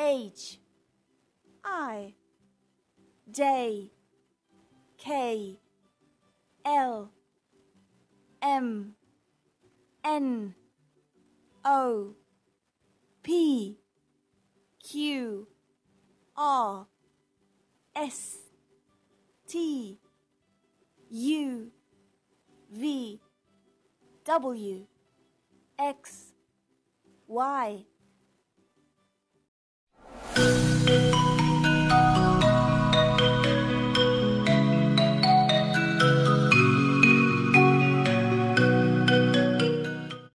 H I J K L M N O P Q R S T U V W X Y